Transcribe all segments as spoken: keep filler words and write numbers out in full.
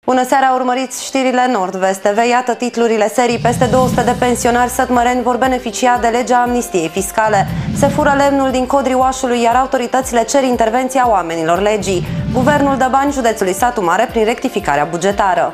Bună seara, urmăriți știrile Nord-Vest T V. Iată titlurile serii. Peste două sute de pensionari sătmăreni vor beneficia de legea amnistiei fiscale. Se fură lemnul din codrii Oașului, iar autoritățile cer intervenția oamenilor legii. Guvernul dă bani județului Satu Mare prin rectificarea bugetară.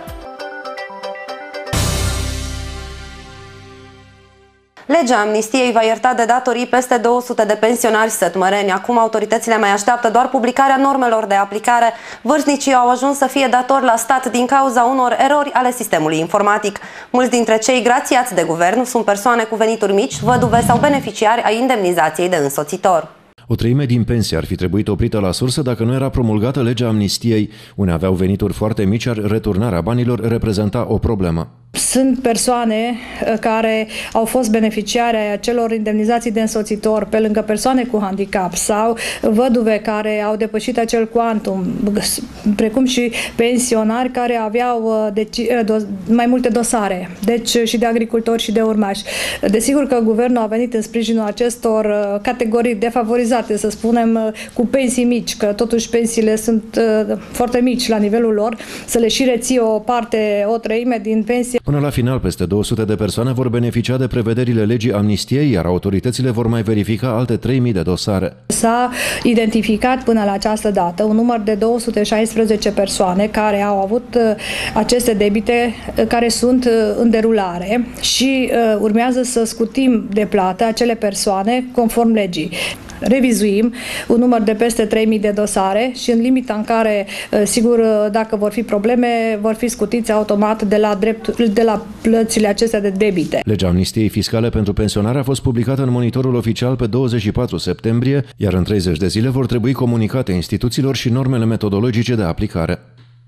Legea amnistiei va ierta de datorii peste două sute de pensionari sătmăreni. Acum autoritățile mai așteaptă doar publicarea normelor de aplicare. Vârstnicii au ajuns să fie datori la stat din cauza unor erori ale sistemului informatic. Mulți dintre cei grațiați de guvern sunt persoane cu venituri mici, văduve sau beneficiari ai indemnizației de însoțitor. O treime din pensie ar fi trebuit oprită la sursă dacă nu era promulgată legea amnistiei. Unii aveau venituri foarte mici, iar returnarea banilor reprezenta o problemă. Sunt persoane care au fost beneficiare ai acelor indemnizații de însoțitor, pe lângă persoane cu handicap sau văduve care au depășit acel quantum, precum și pensionari care aveau deci, mai multe dosare, deci și de agricultori și de urmași. Desigur că guvernul a venit în sprijinul acestor categorii defavorizate, să spunem, cu pensii mici, că totuși pensiile sunt foarte mici la nivelul lor, să le și reții o parte, o treime din pensie. Până la final, peste două sute de persoane vor beneficia de prevederile legii amnistiei, iar autoritățile vor mai verifica alte trei mii de dosare. S-a identificat până la această dată un număr de două sute șaisprezece persoane care au avut aceste debite care sunt în derulare și urmează să scutim de plată acele persoane conform legii. Revizuim un număr de peste trei mii de dosare și în limita în care, sigur, dacă vor fi probleme, vor fi scutiți automat de la, drept, de la plățile acestea de debite. Legea amnistiei fiscale pentru pensionari a fost publicată în Monitorul Oficial pe douăzeci și patru septembrie, iar în treizeci de zile vor trebui comunicate instituțiilor și normele metodologice de aplicare.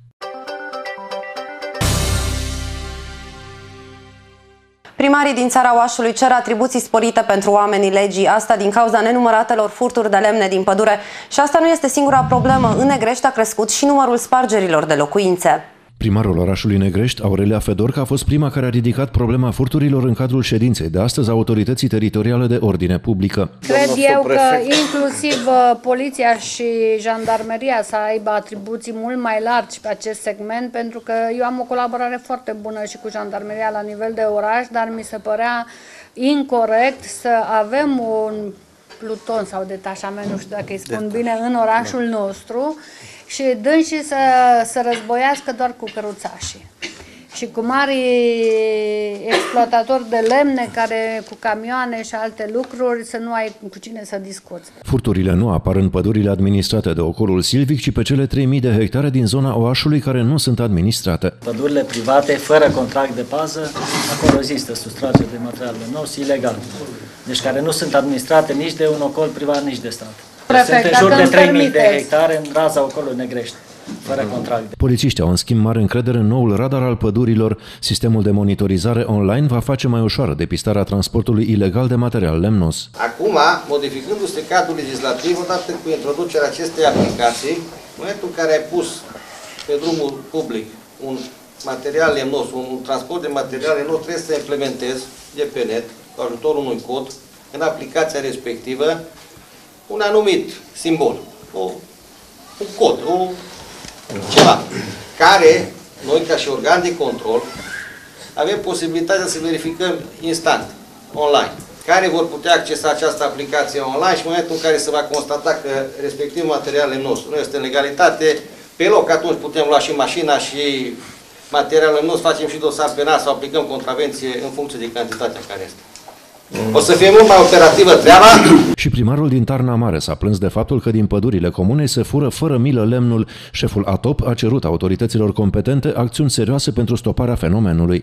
Primarii din țara Oașului cer atribuții sporite pentru oamenii legii, asta din cauza nenumăratelor furturi de lemne din pădure. Și asta nu este singura problemă. În Negrești a crescut și numărul spargerilor de locuințe. Primarul orașului Negrești, Aurelia Fedorca, a fost prima care a ridicat problema furturilor în cadrul ședinței de astăzi a Autorității Teritoriale de Ordine Publică. Cred eu că inclusiv poliția și jandarmeria să aibă atribuții mult mai largi pe acest segment, pentru că eu am o colaborare foarte bună și cu jandarmeria la nivel de oraș, dar mi se părea incorect să avem un pluton sau detașament, nu știu dacă îi spun bine, în orașul nostru, și dânsii să, să războiască doar cu căruțașii și cu mari exploatatori de lemne care cu camioane și alte lucruri să nu ai cu cine să discuți. Furturile nu apar în pădurile administrate de Ocolul Silvic, ci pe cele trei mii de hectare din zona Oașului care nu sunt administrate. Pădurile private, fără contract de bază, acolo există sustragere de materiale nos ilegal, deci care nu sunt administrate nici de un ocol privat, nici de stat. Sunt în jur de trei mii de hectare în raza Ocolului Negrești, fără contract. Polițiștii au în schimb mare încredere în noul radar al pădurilor. Sistemul de monitorizare online va face mai ușoară depistarea transportului ilegal de material lemnos. Acum, modificându-se cadrul legislativ, odată cu introducerea acestei aplicații, în momentul în care ai pus pe drumul public un material lemnos, un transport de material lemnos, trebuie să implementezi de pe net, cu ajutorul unui cod, în aplicația respectivă, un anumit simbol, o, un cod, o, ceva, care noi ca și organ de control avem posibilitatea să verificăm instant, online, care vor putea accesa această aplicație online și în momentul în care se va constata că respectiv materialul nostru nu este în legalitate, pe loc atunci putem lua și mașina și materialul nostru, facem și dosar penal sau aplicăm contravenție în funcție de cantitatea care este. O să fie mult mai operativă treaba. Și primarul din Tarna Mare s-a plâns de faptul că din pădurile comune se fură fără milă lemnul. Șeful ATOP a cerut autorităților competente acțiuni serioase pentru stoparea fenomenului.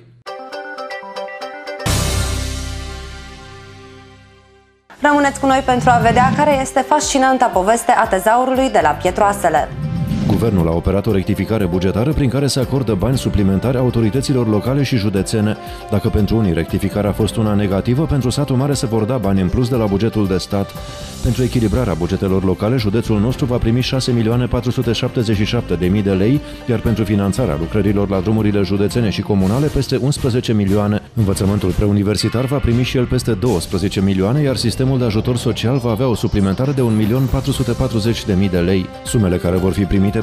Rămâneți cu noi pentru a vedea care este fascinanta poveste a tezaurului de la Pietroasele. Guvernul a operat o rectificare bugetară prin care se acordă bani suplimentari autorităților locale și județene. Dacă pentru unii rectificarea a fost una negativă, pentru Satul Mare se vor da bani în plus de la bugetul de stat. Pentru echilibrarea bugetelor locale, județul nostru va primi șase milioane patru sute șaptezeci și șapte de mii de lei, iar pentru finanțarea lucrărilor la drumurile județene și comunale peste unsprezece milioane. Învățământul preuniversitar va primi și el peste douăsprezece milioane, iar sistemul de ajutor social va avea o suplimentare de un milion patru sute patruzeci de mii de lei. Sumele care vor fi primite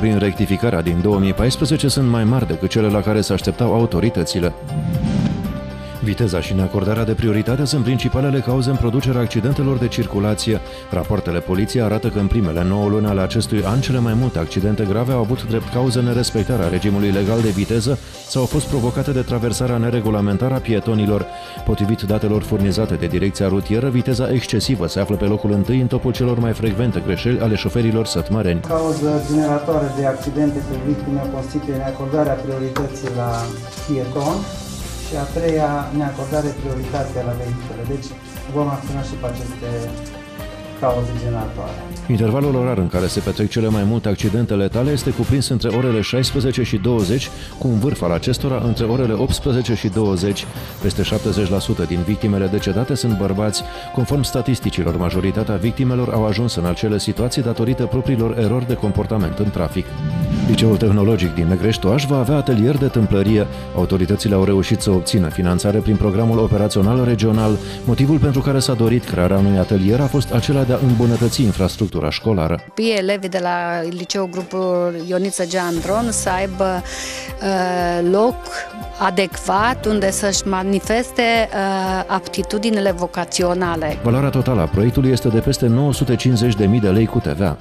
prin rectificarea din două mii paisprezece sunt mai mari decât cele la care se așteptau autoritățile. Viteza și neacordarea de prioritate sunt principalele cauze în producerea accidentelor de circulație. Rapoartele poliției arată că în primele nouă luni ale acestui an, cele mai multe accidente grave au avut drept cauză nerespectarea regimului legal de viteză sau au fost provocate de traversarea neregulamentară a pietonilor. Potrivit datelor furnizate de Direcția Rutieră, viteza excesivă se află pe locul întâi în topul celor mai frecvente greșeli ale șoferilor sătmăreni. Cauză generatoare de accidente cu victime constituie neacordarea priorității la pieton și a treia, neacordare prioritate la vehicule. Deci vom acționa și pe aceste cauze generatoare. Intervalul orar în care se petrec cele mai multe accidente letale este cuprins între orele șaisprezece și douăzeci, cu un vârf al acestora între orele optsprezece și douăzeci. Peste șaptezeci la sută din victimele decedate sunt bărbați. Conform statisticilor, majoritatea victimelor au ajuns în acele situații datorită propriilor erori de comportament în trafic. Liceul Tehnologic din Negrești-Oaș va avea atelier de tâmplărie. Autoritățile au reușit să obțină finanțare prin programul operațional regional. Motivul pentru care s-a dorit crearea unui atelier a fost acela de a îmbunătăți infrastructura școlară. Elevii de la Liceul Grupul Ioniță Geandron să aibă uh, loc adecvat unde să-și manifeste uh, aptitudinile vocaționale. Valoarea totală a proiectului este de peste nouă sute cincizeci de mii de lei cu T V A.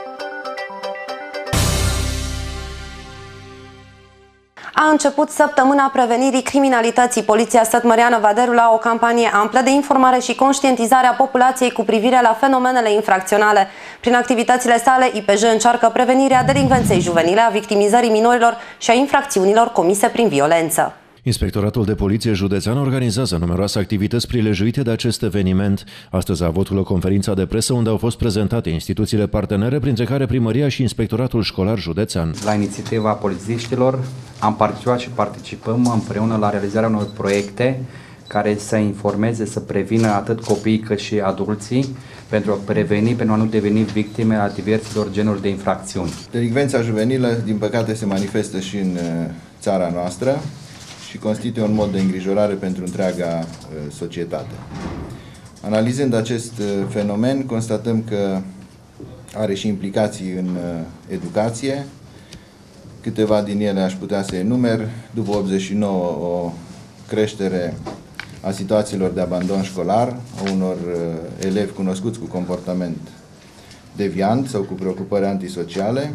A început săptămâna prevenirii criminalității. Poliția sătmăreană va derula o campanie amplă de informare și conștientizare a populației cu privire la fenomenele infracționale. Prin activitățile sale, I P J încearcă prevenirea delinvenței juvenile, a victimizării minorilor și a infracțiunilor comise prin violență. Inspectoratul de Poliție Județean organizează numeroase activități prilejuite de acest eveniment. Astăzi a avut loc conferința de presă unde au fost prezentate instituțiile partenere, printre care Primăria și Inspectoratul Școlar Județean. La inițiativa polițiștilor am participat și participăm împreună la realizarea unor proiecte care să informeze, să prevină atât copiii cât și adulții pentru a preveni, pentru a nu deveni victime a diversilor genuri de infracțiuni. Delinvența juvenilă, din păcate, se manifestă și în țara noastră și constituie un mod de îngrijorare pentru întreaga societate. Analizând acest fenomen, constatăm că are și implicații în educație. Câteva din ele aș putea să enumer. După optzeci și nouă, o creștere a situațiilor de abandon școlar, a unor elevi cunoscuți cu comportament deviant sau cu preocupări antisociale.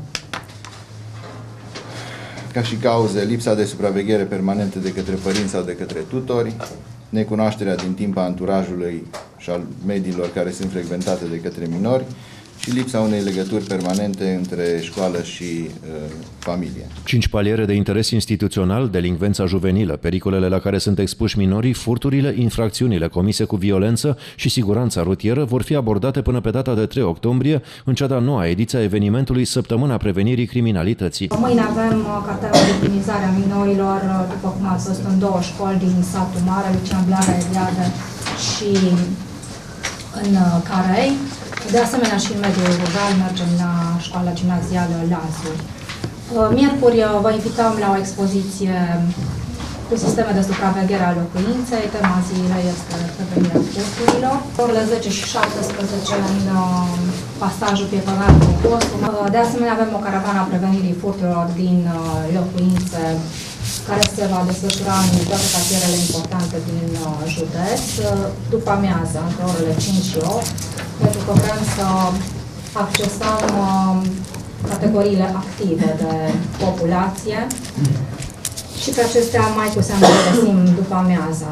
Ca și cauze, lipsa de supraveghere permanentă de către părinți sau de către tutori, necunoașterea din timp a anturajului și al mediilor care sunt frecventate de către minori și lipsa unei legături permanente între școală și uh, familie. Cinci paliere de interes instituțional, delinvența juvenilă, pericolele la care sunt expuși minorii, furturile, infracțiunile comise cu violență și siguranța rutieră vor fi abordate până pe data de trei octombrie în cea de-a noua ediție a evenimentului Săptămâna Prevenirii Criminalității. Mâine avem cartela de victimizare a minorilor, după cum ați văzut, în două școli din satul mare, Lucian Blaga, Eliade și în Carei. De asemenea, și în mediul rural mergem la școala gimnazială Lazuri. Miercuri vă invităm la o expoziție cu sisteme de supraveghere a locuinței. Tema zilei este prevenirea furturilor. Orele zece și șaptesprezece în pasajul pietonal cu postul. De asemenea, avem o caravană a prevenirii furturilor din locuințe care se va desfășura în toate cartierele importante din județ, după amiază, între orele cinci și opt, pentru că vrem să accesăm categoriile active de populație și pe acestea mai cu seamă le găsim după amiază.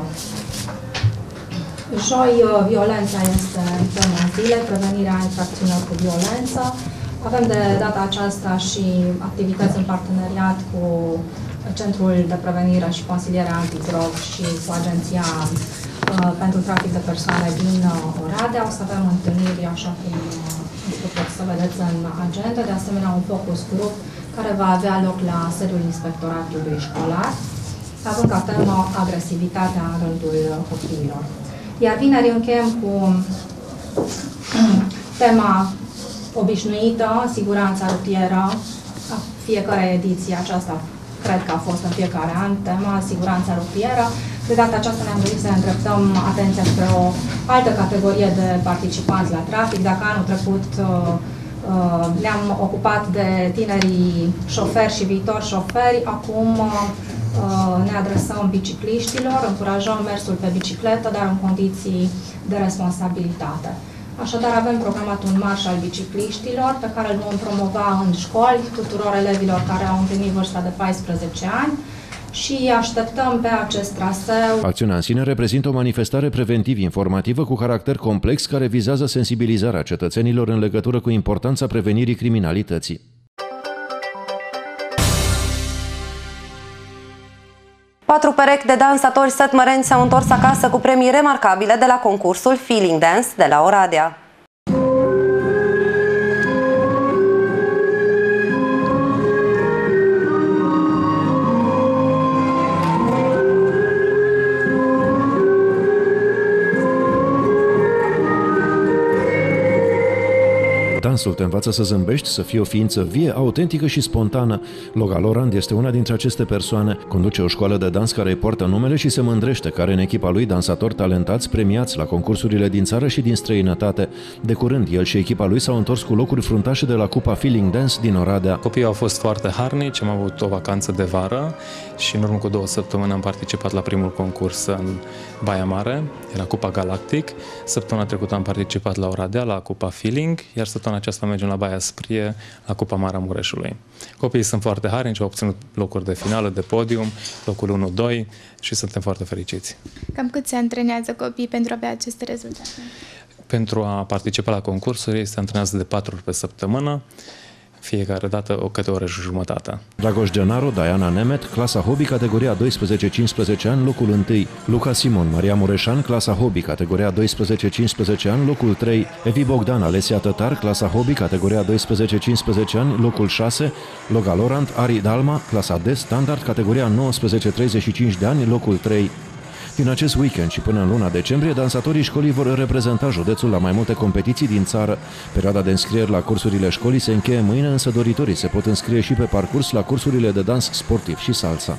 Joi, violența este tema zilei, prevenirea infracțiunilor cu violență. Avem de data aceasta și activități în parteneriat cu Centrul de Prevenire și Consiliere Antidrog și cu Agenția uh, pentru Trafic de Persoane din uh, Oradea. O să avem întâlniri, așa cum uh, puteți să vedeți în agenda, de asemenea un focus group care va avea loc la sediul Inspectoratului Școlar, având ca temă agresivitatea în rândul copiilor. Iar vineri încheiem cu tema obișnuită, siguranța rutieră, fiecare ediție aceasta cred că a fost în fiecare an, tema siguranța rutieră. De data aceasta ne-am dorit să ne îndreptăm atenția spre o altă categorie de participanți la trafic. Dacă anul trecut Ne-am ocupat de tinerii șoferi și viitori șoferi. Acum ne adresăm bicicliștilor, încurajăm mersul pe bicicletă, dar în condiții de responsabilitate. Așadar, avem programat un marș al bicicliștilor pe care îl vom promova în școli tuturor elevilor care au împlinit vârsta de paisprezece ani și așteptăm pe acest traseu. Acțiunea în sine reprezintă o manifestare preventiv-informativă cu caracter complex care vizează sensibilizarea cetățenilor în legătură cu importanța prevenirii criminalității. Patru perechi de dansatori sătmăreni s-au întors acasă cu premii remarcabile de la concursul Feeling Dance de la Oradea. Dansul te învață să zâmbești, să fii o ființă vie, autentică și spontană. Loga Lorand este una dintre aceste persoane. Conduce o școală de dans care îi poartă numele și se mândrește că are în echipa lui dansatori talentați premiați la concursurile din țară și din străinătate. De curând, el și echipa lui s-au întors cu locuri fruntașe de la Cupa Feeling Dance din Oradea. Copiii au fost foarte harnici, am avut o vacanță de vară și în urmă cu două săptămâni am participat la primul concurs în Baia Mare, era Cupa Galactic. Săptămâna trecută am participat la Oradea, la Cupa Feeling, iar săptămâna aceasta mergem la Baia Sprie, la Cupa Maramureșului. Copiii sunt foarte harnici, au obținut locuri de finală, de podium, locul unu doi și suntem foarte fericiți. Cam cât se antrenează copiii pentru a avea aceste rezultate? Pentru a participa la concursuri, ei se antrenează de patru ori pe săptămână, fiecare dată o câte o oră și jumătate. Dragoș Genaru, Diana Nemet, clasa Hobby, categoria doisprezece cincisprezece ani, locul unu. Luca Simon, Maria Mureșan, clasa Hobby, categoria doisprezece cincisprezece ani, locul trei. Evi Bogdan, Alesia Tătar, clasa Hobby, categoria doisprezece cincisprezece ani, locul șase. Loga Lorand, Ari Dalma, clasa D, standard, categoria nouăsprezece treizeci și cinci de ani, locul trei. Din acest weekend și până în luna decembrie, dansatorii școlii vor reprezenta județul la mai multe competiții din țară. Perioada de înscrieri la cursurile școlii se încheie mâine, însă doritorii se pot înscrie și pe parcurs la cursurile de dans sportiv și salsa.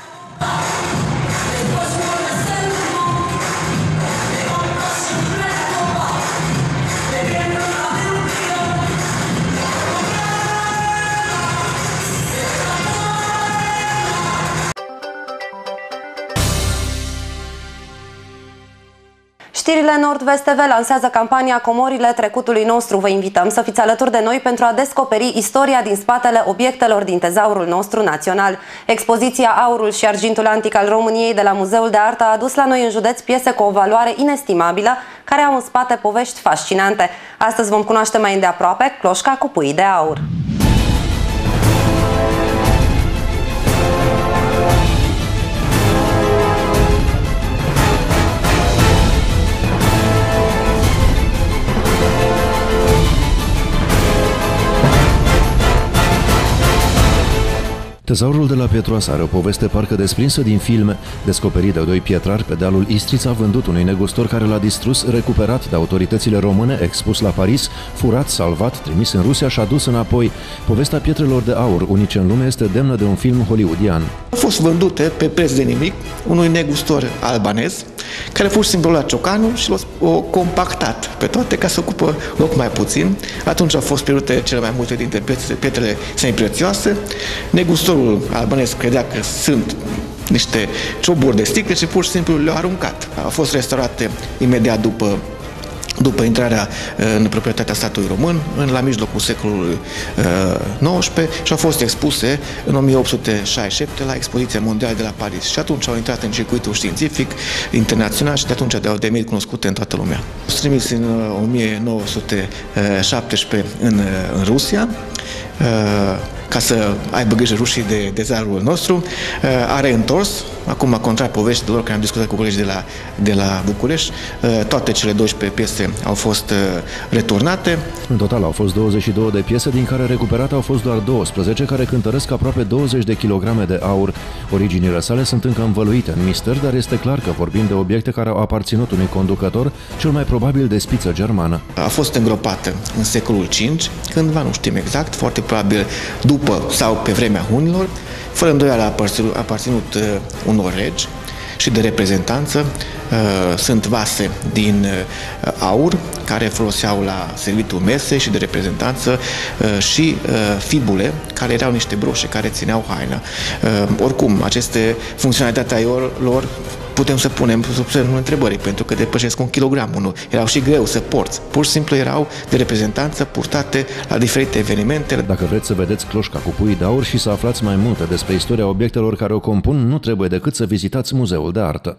Știrile Nord-Vest T V lansează campania Comorile trecutului nostru. Vă invităm să fiți alături de noi pentru a descoperi istoria din spatele obiectelor din tezaurul nostru național. Expoziția Aurul și Argintul Antic al României de la Muzeul de Artă a adus la noi în județ piese cu o valoare inestimabilă, care au în spate povești fascinante. Astăzi vom cunoaște mai îndeaproape cloșca cu pui de aur. Tezaurul de la Pietroasa are o poveste parcă desprinsă din filme. Descoperit de doi pietrari pe dealul Istrița, vândut unui negustor care l-a distrus, recuperat de autoritățile române, expus la Paris, furat, salvat, trimis în Rusia și adus înapoi. Povestea pietrelor de aur, unice în lume, este demnă de un film hollywoodian. Au fost vândute pe preț de nimic unui negustor albanez, care pur și simplu lua ciocanul și l-a compactat pe toate ca să ocupă loc mai puțin. Atunci au fost pierdute cele mai multe dintre pietrele semiprețioase. Negustorul albanez credea că sunt niște cioburi de sticle și pur și simplu le-au aruncat. Au fost restaurate imediat după după intrarea în proprietatea statului român, în la mijlocul secolului nouăsprezece, și au fost expuse în o mie opt sute șaizeci și șapte la Expoziția Mondială de la Paris. Și atunci au intrat în circuitul științific internațional și de atunci de-au devenit cunoscute în toată lumea. Au fost trimis în o mie nouă sute șaptesprezece în, în Rusia, ca să aibă grijă rușii de tezaurul nostru. A reîntors, acum a contrat povești de lor, care am discutat cu colegii de la, de la București. Toate cele douăsprezece piese au fost returnate. În total au fost douăzeci și două de piese, din care recuperate au fost doar douăsprezece, care cântăresc aproape douăzeci de kilograme de aur. Originile sale sunt încă învăluite în mister, dar este clar că vorbim de obiecte care au aparținut unui conducător, cel mai probabil de spiță germană. A fost îngropată în secolul cinci, cândva, nu știm exact, foarte probabil după sau pe vremea hunilor. Fără îndoială a aparținut, a aparținut uh, unor regi și de reprezentanță. sunt vase din aur care foloseau la servitul mese și de reprezentanță și fibule care erau niște broșe care țineau haina. Oricum, aceste funcționalitatea lor putem să punem sub semnul întrebării, pentru că depășesc un kilogram unul. Erau și greu să porți. Pur și simplu erau de reprezentanță purtate la diferite evenimente. Dacă vreți să vedeți cloșca cu pui de aur și să aflați mai multe despre istoria obiectelor care o compun, nu trebuie decât să vizitați Muzeul de Artă.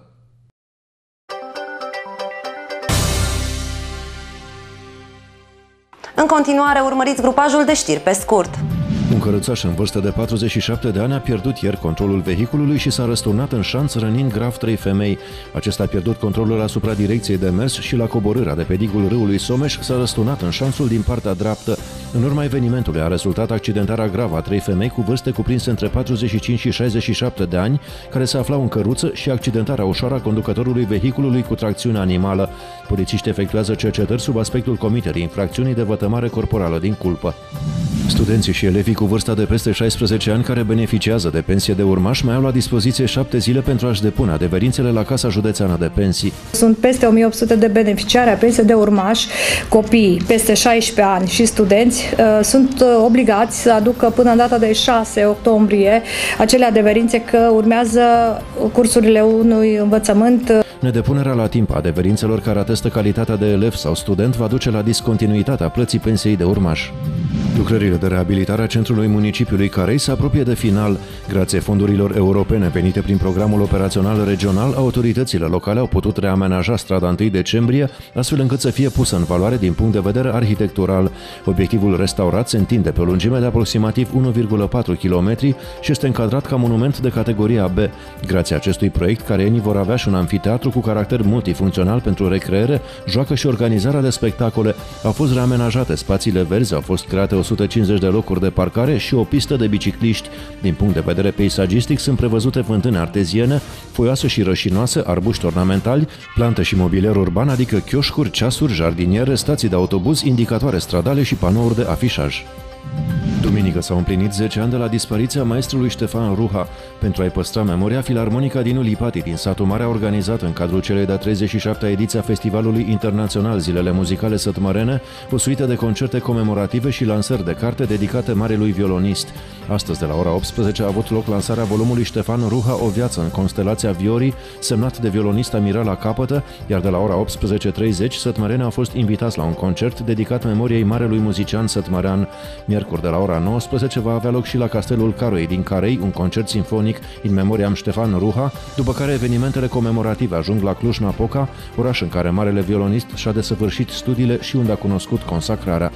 În continuare, urmăriți grupajul de știri pe scurt. Un căruțaș în vârstă de patruzeci și șapte de ani a pierdut ieri controlul vehiculului și s-a răsturnat în șanț, rănind grav trei femei. Acesta a pierdut controlul asupra direcției de mers și la coborârea de pe digul râului Someș s-a răsturnat în șanțul din partea dreaptă. În urma evenimentului a rezultat accidentarea gravă a trei femei cu vârste cuprinse între patruzeci și cinci și șaizeci și șapte de ani, care se aflau în căruță, și accidentarea ușoară a conducătorului vehiculului cu tracțiune animală. Polițiștii efectuează cercetări sub aspectul comiterii infracțiunii de vătămare corporală din culpă. Studenții și elevii cu vârsta de peste șaisprezece ani care beneficiază de pensie de urmaș mai au la dispoziție șapte zile pentru a-și depune adeverințele la Casa Județeană de Pensii. Sunt peste o mie opt sute de beneficiari a pensiei de urmaș, copii peste șaisprezece ani și studenți sunt obligați să aducă până în data de șase octombrie acele adeverințe că urmează cursurile unui învățământ. Nedepunerea la timp a adeverințelor care atestă calitatea de elev sau student va duce la discontinuitatea plății pensiei de urmaș. Lucrările de reabilitare a centrului municipiului Carei se apropie de final. Grație fondurilor europene venite prin programul operațional regional, autoritățile locale au putut reamenaja strada întâi decembrie, astfel încât să fie pusă în valoare din punct de vedere arhitectural. Obiectivul restaurat se întinde pe o lungime de aproximativ unu virgulă patru kilometri și este încadrat ca monument de categoria B. Grație acestui proiect, careenii vor avea și un amfiteatru cu caracter multifuncțional pentru recreere, joacă și organizarea de spectacole. Au fost reamenajate spațiile verzi, au fost create o sută cincizeci de locuri de parcare și o pistă de bicicliști. Din punct de vedere peisagistic sunt prevăzute fântâni arteziene, foioase și rășinoase, arbuști ornamentali, plante și mobilier urban, adică chioșcuri, ceasuri, jardiniere, stații de autobuz, indicatoare stradale și panouri de afișaj. Duminică s-au împlinit zece ani de la dispariția maestrului Ștefan Ruha. Pentru a-i păstra memoria, Filarmonica din Ulipati din satul Mare a organizat în cadrul celei de-a treizeci și șaptea ediție a Festivalului Internațional Zilele Muzicale Sătmărene o suită de concerte comemorative și lansări de carte dedicate marelui violonist. Astăzi, de la ora optsprezece, a avut loc lansarea volumului Ștefan Ruha, O viață în constelația Viorii, semnat de violonista Mirela Capătă, iar de la ora optsprezece și treizeci, sătmăreni au fost invitați la un concert dedicat memoriei marelui muzician sătmărean. Miercuri, de la ora nouăsprezece, va avea loc și la Castelul Caroei din Carei un concert sinfonic in memoriam Ștefan Ruha, după care evenimentele comemorative ajung la Cluj-Napoca, oraș în care marele violonist și-a desăvârșit studiile și unde a cunoscut consacrarea.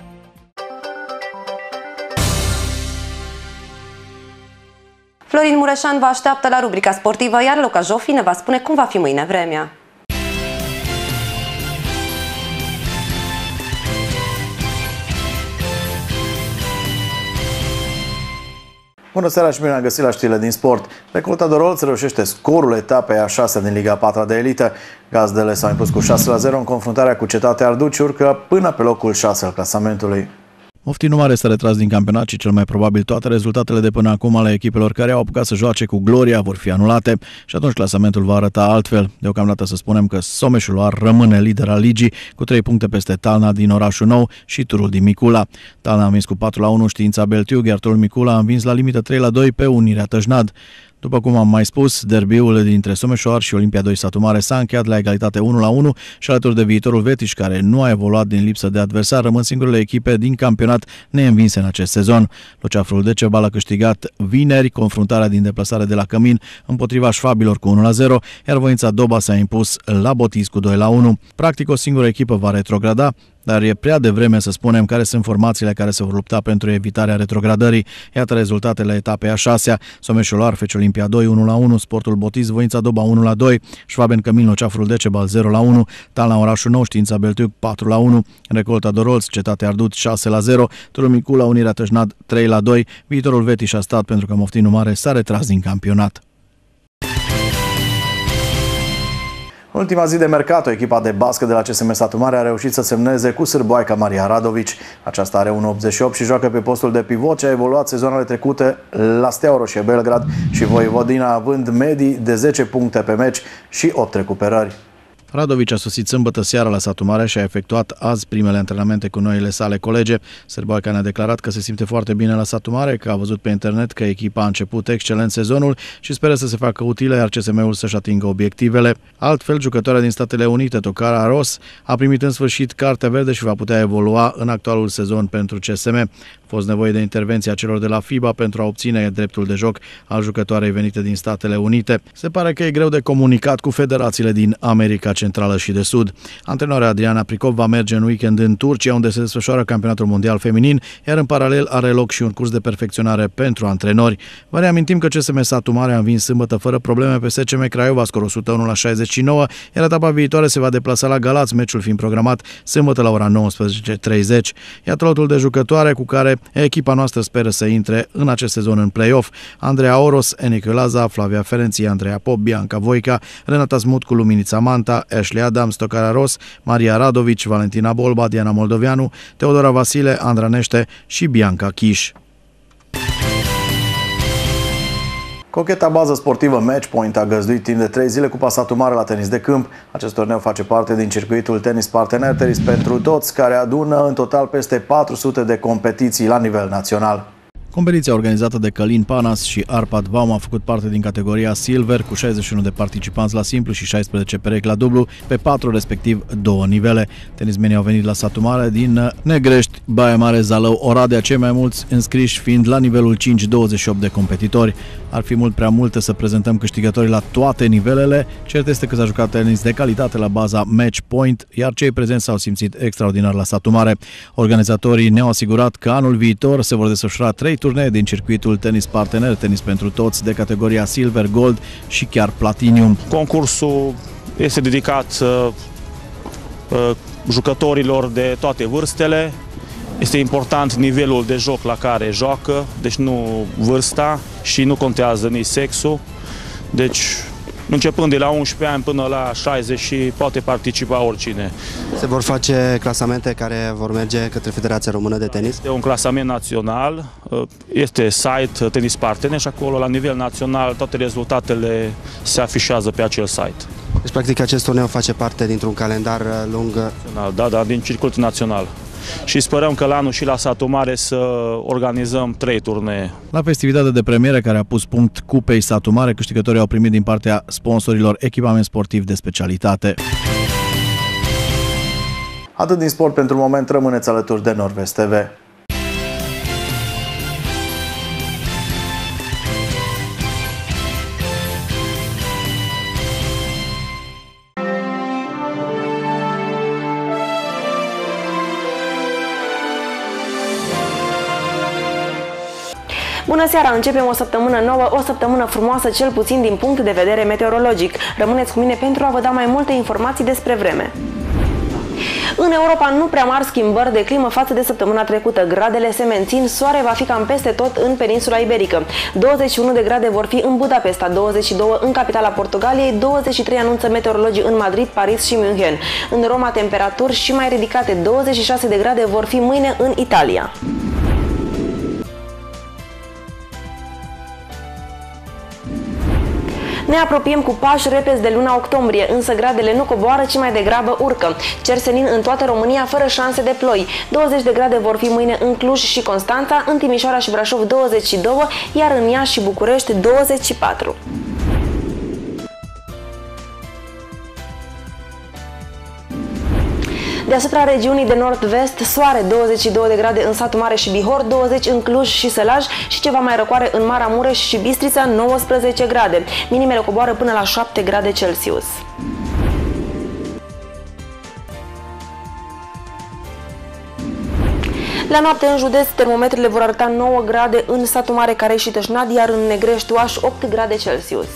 Florin Mureșan vă așteaptă la rubrica sportivă, iar Luca Jofi ne va spune cum va fi mâine vremea. Bună seara și bine am găsit la știrile din sport. Recolta Dorolț reușește scorul etapei a șasea din Liga a patra de elită. Gazdele s-au impus cu șase la zero în confruntarea cu Cetatea Arduci, urcă până pe locul șase al clasamentului. Moftinu Mare s-a retras din campionat și cel mai probabil toate rezultatele de până acum ale echipelor care au apucat să joace cu gloria vor fi anulate și atunci clasamentul va arăta altfel. Deocamdată să spunem că Someșul ar rămâne lider al ligii cu trei puncte peste Talna din Orașul Nou și Turul din Micula. Talna a învins cu patru la unu Știința Beltiug, iar Turul Micula a învins la limită trei la doi pe Unirea Tăjnad. După cum am mai spus, derbiul dintre Someșoar și Olimpia doi Satu Mare s-a încheiat la egalitate unu la unu și alături de viitorul Vetiș, care nu a evoluat din lipsă de adversar, rămân singurele echipe din campionat neînvinse în acest sezon. Luceafrul Decebal a câștigat vineri confruntarea din deplasare de la Cămin împotriva șfabilor cu unu la zero, iar Voința Doba s-a impus la Botis cu doi la unu. Practic o singură echipă va retrograda, dar e prea devreme să spunem care sunt formațiile care se vor lupta pentru evitarea retrogradării. Iată rezultatele etapei a șasea: Someșul Arfeci Olimpia doi unu la unu, Sportul Botis Voința Doba unu la doi, Șvaben Cămin Luceafrul Decebal zero la unu, Talna Orașul Nou Știința Beltiug patru la unu, Recolta Dorolț Cetatea Arduci șase la zero, Turul Micula Unirea Tăjnad trei la doi. Viitorul Vetiș a stat pentru că Moftinu Mare s-a retras din campionat. În ultima zi de mercato, echipa de basket de la C S M Satu Mare a reușit să semneze cu sârboaica Maria Radovici. Aceasta are unu virgulă optzeci și opt și joacă pe postul de pivot ce a evoluat sezoanele trecute la Steaua Roșie Belgrad și Voivodina, având medii de zece puncte pe meci și opt recuperări. Radovici a sosit sâmbătă seara la Satu Mare și a efectuat azi primele antrenamente cu noile sale colege. Sârboaica ne-a declarat că se simte foarte bine la Satu Mare, că a văzut pe internet că echipa a început excelent sezonul și speră să se facă utile, iar C S M-ul să-și atingă obiectivele. Altfel, jucătoarea din Statele Unite, Tocara Ros, a primit în sfârșit cartea verde și va putea evolua în actualul sezon pentru C S M. A fost nevoie de intervenția celor de la FIBA pentru a obține dreptul de joc al jucătoarei venite din Statele Unite. Se pare că e greu de comunicat cu federațiile din America Centrală și de Sud. Antrenoarea Adriana Pricop va merge în weekend în Turcia, unde se desfășoară campionatul mondial feminin, iar în paralel are loc și un curs de perfecționare pentru antrenori. Vă reamintim că C S M Satu Mare a învins sâmbătă fără probleme pe S C M Craiova, scor o sută unu la șaizeci și nouă, iar etapa viitoare se va deplasa la Galați, meciul fiind programat sâmbătă la ora nouăsprezece treizeci. Iată lotul de jucătoare cu care echipa noastră speră să intre în acest sezon în play-off. Andreea Oros, Enică Laza, Flavia Ferenții, Andreea Pop, Bianca Voica, Renata Smutcu, Luminița Manta, Ashley Adams, Tocara Ros, Maria Radovici, Valentina Bolba, Diana Moldoveanu, Teodora Vasile, Andra Nește și Bianca Chiș. Cocheta bază sportivă Matchpoint a găzduit timp de trei zile Cupa Satu Mare la tenis de câmp. Acest turneu face parte din circuitul Tenis Partener, tenis pentru toți, care adună în total peste patru sute de competiții la nivel național. Competiția organizată de Călin Panas și Arpad Baum a făcut parte din categoria Silver, cu șaizeci și unu de participanți la simplu și șaisprezece perechi la dublu, pe patru respectiv două nivele. Tenismenii au venit la Satu Mare din Negrești, Baia Mare, Zalău, Oradea, cei mai mulți înscriși fiind la nivelul cinci, douăzeci și opt de competitori. Ar fi mult prea multe să prezentăm câștigătorii la toate nivelele. Cert este că s-a jucat tenis de calitate la baza Match Point, iar cei prezenți s-au simțit extraordinar la Satu Mare. Organizatorii ne-au asigurat că anul viitor se vor desfășura trei turnee din circuitul Tenis Partener, tenis pentru toți de categoria Silver, Gold și chiar Platinum. Concursul este dedicat uh, uh, jucătorilor de toate vârstele. Este important nivelul de joc la care joacă, deci nu vârsta și nu contează nici sexul. Deci, începând de la unsprezece ani până la șaizeci și poate participa oricine. Se vor face clasamente care vor merge către Federația Română de Tenis? Este un clasament național, este site Tenis Partener și acolo la nivel național toate rezultatele se afișează pe acel site. Deci practic acest turneu face parte dintr-un calendar lung? Da, da, din circuitul național. Și sperăm că la anul și la Satu Mare să organizăm trei turnee. La festivitatea de premieră care a pus punct Cupei Satu Mare, câștigătorii au primit din partea sponsorilor echipament sportiv de specialitate. Atât din sport pentru moment, rămâneți alături de Nord-Vest T V. Bună seara! Începem o săptămână nouă, o săptămână frumoasă, cel puțin din punct de vedere meteorologic. Rămâneți cu mine pentru a vă da mai multe informații despre vreme. În Europa nu prea mari schimbări de climă față de săptămâna trecută. Gradele se mențin, soare va fi cam peste tot în peninsula iberică. douăzeci și unu de grade vor fi în Budapesta, douăzeci și doi în capitala Portugaliei, douăzeci și trei anunță meteorologii în Madrid, Paris și München. În Roma temperaturi și mai ridicate, douăzeci și șase de grade vor fi mâine în Italia. Ne apropiem cu pași repezi de luna octombrie, însă gradele nu coboară, ci mai degrabă urcă. Cer senin în toată România, fără șanse de ploi. douăzeci de grade vor fi mâine în Cluj și Constanța, în Timișoara și Brașov douăzeci și doi, iar în Iași și București douăzeci și patru. Deasupra regiunii de nord-vest, soare, douăzeci și două de grade în Satu Mare și Bihor, douăzeci în Cluj și Sălaj și ceva mai răcoare în Maramureș și Bistrița, nouăsprezece grade. Minimele coboară până la șapte grade Celsius. La noapte în județ, termometrele vor arăta nouă grade în Satu Mare, Carei și Tășnad, iar în Negrești, Oaș, opt grade Celsius.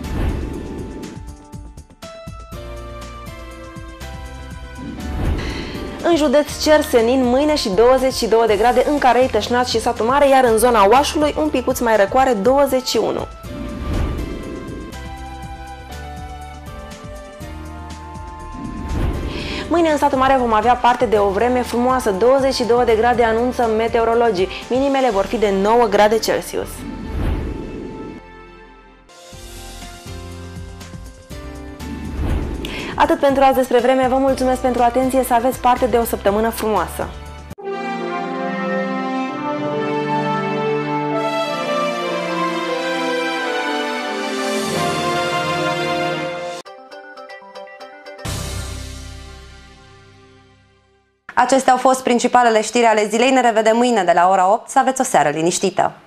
În județ cer senin mâine și douăzeci și două de grade în Carei, Tășnad și Satu Mare, iar în zona Oașului un picuț mai răcoare, douăzeci și unu. Mâine în satul mare vom avea parte de o vreme frumoasă, douăzeci și două de grade anunță meteorologii. Minimele vor fi de nouă grade Celsius. Atât pentru azi despre vreme, vă mulțumesc pentru atenție, să aveți parte de o săptămână frumoasă! Acestea au fost principalele știri ale zilei. Ne revedem mâine de la ora opt. Să aveți o seară liniștită!